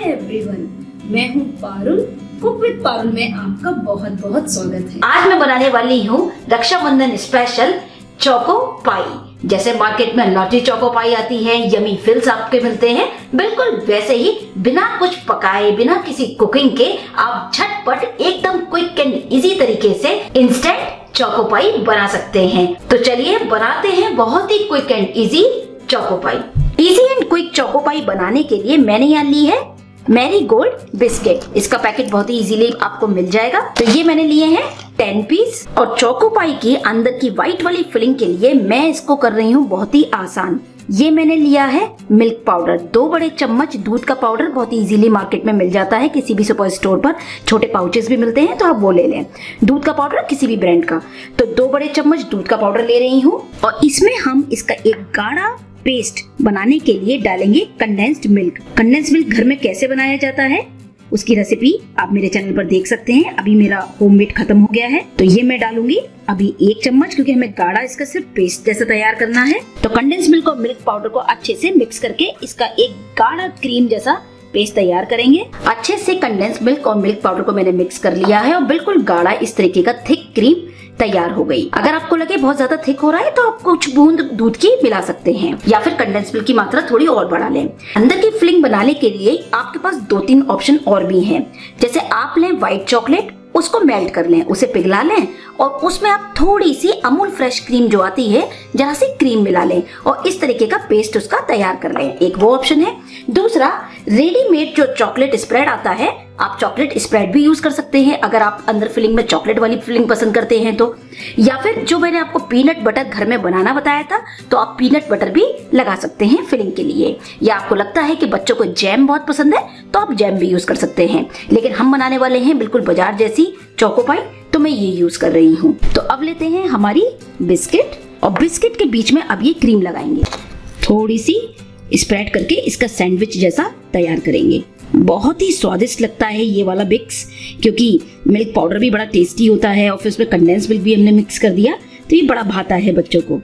Everyone, मैं हूँ Parul. Cook with Parul में आपका बहुत बहुत स्वागत है। आज मैं बनाने वाली हूँ रक्षाबंधन स्पेशल चोको पाई। जैसे मार्केट में नॉटी चोको पाई आती है, यमी फिल्स आपके मिलते हैं, बिल्कुल वैसे ही बिना कुछ पकाए, बिना किसी कुकिंग के आप झटपट एकदम क्विक एंड इजी तरीके से इंस्टेंट चोको पाई बना सकते हैं। तो चलिए बनाते हैं बहुत ही quick and easy choco pie. Easy and quick choco pie बनाने के लिए मैंने यहाँ ली है मैरीगोल्ड बिस्किट। इसका पैकेट बहुत ही इजीली आपको मिल जाएगा। तो ये मैंने लिए हैं 10 पीस। और चोको पाई की अंदर की व्हाइट वाली फिलिंग के लिए मैं इसको कर रही हूँ बहुत ही आसान। ये मैंने लिया है मिल्क पाउडर, 2 बड़े चम्मच दूध का पाउडर बहुत ही इजीली मार्केट में मिल जाता है। किसी भी सुपर स्टोर पर छोटे पाउचेस भी मिलते हैं, तो आप वो ले लें। दूध का पाउडर किसी भी ब्रांड का। तो 2 बड़े चम्मच दूध का पाउडर ले रही हूँ और इसमें हम इसका एक गाढ़ा पेस्ट बनाने के लिए डालेंगे कंडेंस्ड मिल्क। कंडेंस्ड मिल्क घर में कैसे बनाया जाता है उसकी रेसिपी आप मेरे चैनल पर देख सकते हैं। अभी मेरा होममेड खत्म हो गया है, तो ये मैं डालूंगी अभी 1 चम्मच, क्योंकि हमें गाढ़ा इसका सिर्फ पेस्ट जैसा तैयार करना है। तो कंडेंस्ड मिल्क और मिल्क पाउडर को अच्छे से मिक्स करके इसका एक गाढ़ा क्रीम जैसा पेस्ट तैयार करेंगे। अच्छे से कंडेंस्ड मिल्क और मिल्क पाउडर को मैंने मिक्स कर लिया है और बिल्कुल गाढ़ा इस तरीके का थिक क्रीम तैयार हो गई। अगर आपको लगे बहुत ज्यादा थिक हो रहा है तो आप कुछ बूंद दूध की मिला सकते हैं या फिर कंडेंस मिल्क की मात्रा थोड़ी और बढ़ा लें। अंदर की फिलिंग बनाने के लिए आपके पास 2-3 ऑप्शन और भी हैं। जैसे आप लें व्हाइट चॉकलेट, उसको मेल्ट कर लें, उसे पिघला लें और उसमें आप थोड़ी सी अमूल फ्रेश क्रीम जो आती है जरा सी क्रीम मिला लें और इस तरीके का पेस्ट उसका तैयार कर लें। एक वो ऑप्शन है। दूसरा, रेडीमेड जो चॉकलेट स्प्रेड आता है, आप चॉकलेट स्प्रेड भी यूज कर सकते हैं अगर आप अंदर फिलिंग में चॉकलेट वाली फिलिंग पसंद करते हैं तो। या फिर जो मैंने आपको पीनट बटर घर में बनाना बताया था, तो आप पीनट बटर भी लगा सकते हैं फिलिंग के लिए। या आपको लगता है कि बच्चों को जैम बहुत पसंद है तो आप जैम भी यूज कर सकते हैं। लेकिन हम बनाने वाले हैं बिल्कुल बाजार जैसी चोको पाई, तो मैं ये यूज कर रही हूँ। तो अब लेते हैं हमारी बिस्किट और बिस्किट के बीच में अब ये क्रीम लगाएंगे। थोड़ी सी स्प्रेड करके इसका सैंडविच जैसा तैयार करेंगे। बहुत ही स्वादिष्ट लगता है ये वाला बिक्स, क्योंकि मिल्क पाउडर भी बड़ा टेस्टी होता है और फिर उसमें कंडेंस मिल्क भी हमने मिक्स कर दिया, तो ये बड़ा भाता है बच्चों को।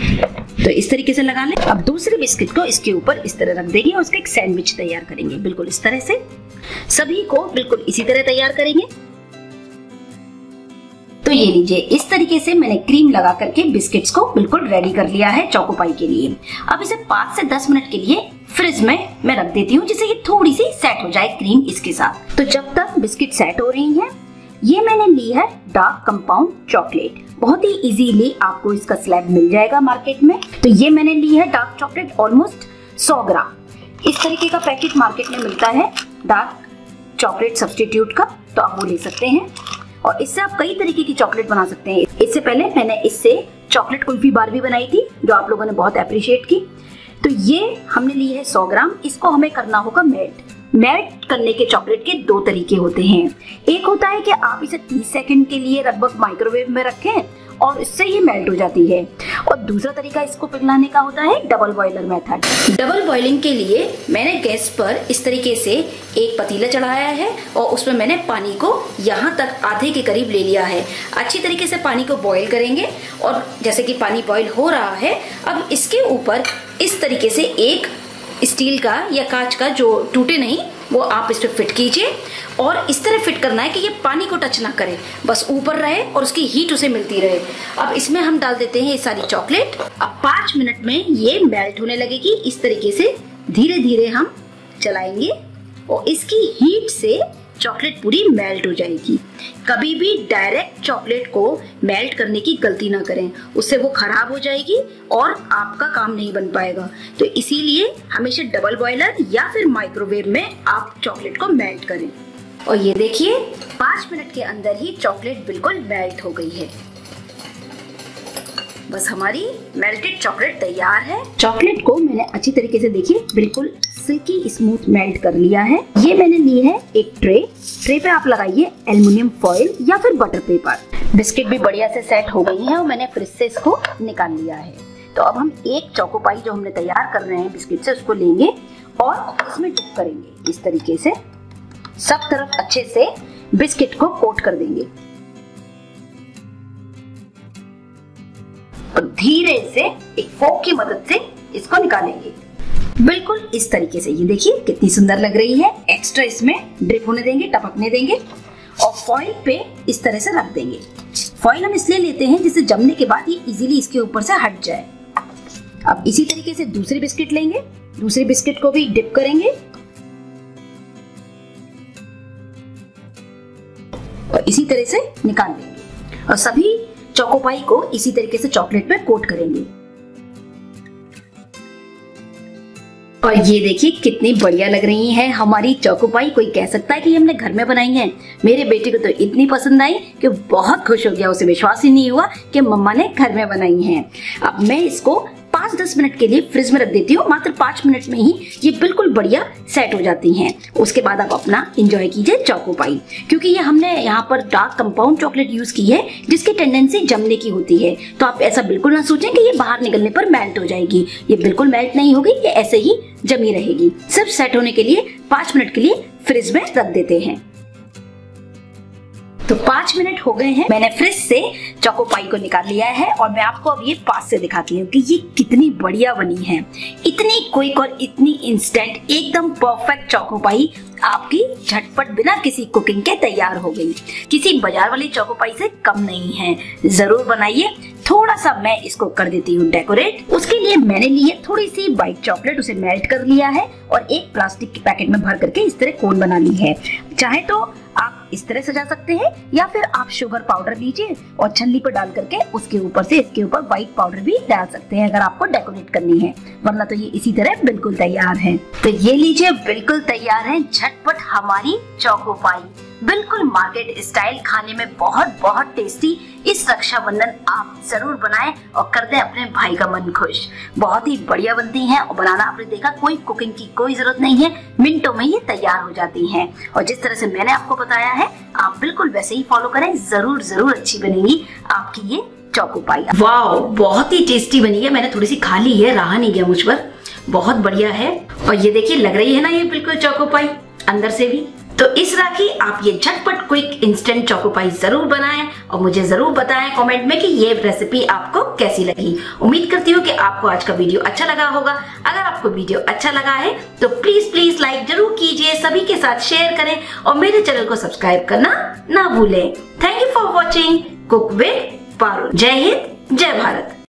तो इस तरीके से लगा लें। अब दूसरे बिस्किट को इसके ऊपर इस तरह रख देंगे और उसका एक सैंडविच तैयार करेंगे। बिल्कुल इस तरह से सभी को बिल्कुल इसी तरह तैयार करेंगे। तो ये लीजिए, इस तरीके से मैंने क्रीम लगा करके बिस्किट्स को बिल्कुल रेडी कर लिया है चोको पाई के लिए। अब इसे 5 से 10 मिनट के लिए फ्रिज में मैं रख देती हूँ, जिससे ये थोड़ी सी सेट हो जाए क्रीम इसके साथ। तो जब तक बिस्किट सेट हो रही हैं, ये मैंने ली है डार्क कंपाउंड चॉकलेट। बहुत ही इजीली आपको इसका स्लैब मिल जाएगा मार्केट में। तो ये मैंने ली है डार्क चॉकलेट ऑलमोस्ट 100 ग्राम। इस तरीके का पैकेट मार्केट में मिलता है डार्क चॉकलेट सब्स्टिट्यूट का, तो आप वो ले सकते हैं। और इससे आप कई तरीके की चॉकलेट बना सकते हैं। इससे पहले मैंने इससे चॉकलेट कुल्फी बार भी बनाई थी, जो आप लोगों ने बहुत अप्रिशिएट की। तो ये हमने ली है 100 ग्राम। इसको हमें करना होगा मेल्ट। मेल्ट करने के चॉकलेट के 2 तरीके होते हैं। एक होता है कि आप इसे 30 सेकंड के लिए लगभग माइक्रोवेव में रखें और इससे ही मेल्ट हो जाती है। और दूसरा तरीका इसको पिघलाने का होता है double boiler method. Double boiling के लिए मैंने गैस पर इस तरीके से एक पतीला चढ़ाया है और उसमें मैंने पानी को यहाँ तक आधे के करीब ले लिया है। अच्छी तरीके से पानी को बॉईल करेंगे और जैसे कि पानी बॉईल हो रहा है, अब इसके ऊपर इस तरीके से एक स्टील का या कांच का जो टूटे नहीं, वो आप इस पे फिट कीजिए और इस तरह फिट करना है कि ये पानी को टच ना करे, बस ऊपर रहे और उसकी हीट उसे मिलती रहे। अब इसमें हम डाल देते हैं ये सारी चॉकलेट। अब 5 मिनट में ये मेल्ट होने लगेगी। इस तरीके से धीरे धीरे हम चलाएंगे और इसकी हीट से चॉकलेट पूरी मेल्ट हो जाएगी। कभी भी डायरेक्ट चॉकलेट को मेल्ट करने की गलती ना करें, उससे वो खराब हो जाएगी और आपका काम नहीं बन पाएगा। तो इसीलिए हमेशा डबल बॉयलर या फिर माइक्रोवेव में आप चॉकलेट को मेल्ट करें। और ये देखिए, 5 मिनट के अंदर ही चॉकलेट बिल्कुल मेल्ट हो गई है। बस हमारी मेल्टेड चॉकलेट तैयार है। चॉकलेट को मैंने अच्छी तरीके से देखिए बिल्कुल सिल्की स्मूथ मेल्ट कर लिया है। ये मैंने ली है एक ट्रे पे आप लगाइए एल्युमिनियम फॉइल या फिर बटर पेपर। बिस्किट भी बढ़िया से सेट हो गई है और मैंने फ्रिज से इसको निकाल लिया है। तो अब हम एक चोको पाई जो हमने तैयार कर रहे हैं बिस्किट से, उसको लेंगे और इसमें डिप करेंगे। इस तरीके से सब तरफ अच्छे से बिस्किट को कोट कर देंगे और धीरे से एक फोक की मदद से इसको निकालेंगे। बिल्कुल इस तरीके से। ये देखिए कितनी सुंदर लग रही है। एक्स्ट्रा इसमें ड्रिप होने देंगे, टपकने देंगे और फॉइल पे इस तरह से रख देंगे। फॉइल हम इसलिए लेते हैं जिससे जमने के बाद ये इजीली इसके ऊपर से हट जाए। अब इसी तरीके से दूसरी बिस्किट लेंगे, दूसरी बिस्किट को भी डिप करेंगे और इसी तरह से निकाल लेंगे और सभी चोको पाई को इसी तरीके से चॉकलेट में कोट करेंगे। और ये देखिए कितनी बढ़िया लग रही है हमारी चोको पाई। कोई कह सकता है कि हमने घर में बनाई है। मेरे बेटे को तो इतनी पसंद आई कि बहुत खुश हो गया। उसे विश्वास ही नहीं हुआ कि मम्मा ने घर में बनाई है। अब मैं इसको 5-10 मिनट के लिए फ्रिज में रख देती हूँ। मात्र 5 मिनट में ही ये बिल्कुल बढ़िया सेट हो जाती हैं। उसके बाद आप अपना एंजॉय कीजिए चोको पाई। क्योंकि ये हमने यहाँ पर डार्क कंपाउंड चॉकलेट यूज की है जिसकी टेंडेंसी जमने की होती है। तो आप ऐसा बिल्कुल ना सोचें कि ये बाहर निकलने पर मेल्ट हो जाएगी। ये बिल्कुल मेल्ट नहीं होगी, ये ऐसे ही जमी रहेगी। सिर्फ सेट होने के लिए 5 मिनट के लिए फ्रिज में रख देते हैं। तो 5 मिनट हो गए हैं, मैंने फ्रिज से चोको पाई को निकाल लिया है और मैं आपको अब ये पास से दिखाती हूँ कि ये कितनी बढ़िया बनी है। इतनी क्विक और इतनी इंस्टेंट, एकदम परफेक्ट चोको पाई आपकी झटपट बिना किसी कुकिंग के तैयार हो गई। किसी बाजार वाली चोको पाई से कम नहीं है। जरूर बनाइए। थोड़ा सा मैं इसको कर देती हूँ डेकोरेट। उसके लिए मैंने ली है थोड़ी सी व्हाइट चॉकलेट, उसे मेल्ट कर लिया है और एक प्लास्टिक के पैकेट में भर करके इस तरह कोन बना ली है। चाहे तो आप इस तरह सजा सकते हैं या फिर आप शुगर पाउडर लीजिए और छन्नी पर डाल करके उसके ऊपर से इसके ऊपर व्हाइट पाउडर भी डाल सकते हैं अगर आपको डेकोरेट करनी है, वरना तो ये इसी तरह बिल्कुल तैयार है। तो ये लीजिए, बिल्कुल तैयार है झटपट हमारी चोको पाई। बिल्कुल मार्केट स्टाइल, खाने में बहुत बहुत टेस्टी। इस रक्षाबंधन आप जरूर बनाएं और कर दें अपने भाई का मन खुश। बहुत ही बढ़िया बनती हैं और बनाना आपने देखा, कोई कुकिंग की कोई जरूरत नहीं है, मिनटों में ये तैयार हो जाती हैं। और जिस तरह से मैंने आपको बताया है आप बिल्कुल वैसे ही फॉलो करें, जरूर जरूर अच्छी बनेगी आपकी ये चोको पाई। वाह, बहुत ही टेस्टी बनी है। मैंने थोड़ी सी खा ली है, रहा नहीं गया मुझ पर, बहुत बढ़िया है। और ये देखिए लग रही है ना ये बिल्कुल चोको पाई अंदर से भी। तो इस राखी आप ये झटपट क्विक इंस्टेंट चोको पाई जरूर बनाएं और मुझे जरूर बताएं कमेंट में कि ये रेसिपी आपको कैसी लगी। उम्मीद करती हूँ कि आपको आज का वीडियो अच्छा लगा होगा। अगर आपको वीडियो अच्छा लगा है तो प्लीज लाइक जरूर कीजिए, सभी के साथ शेयर करें और मेरे चैनल को सब्सक्राइब करना ना भूलें। Thank you for watching cook with Parul. जय हिंद, जय भारत।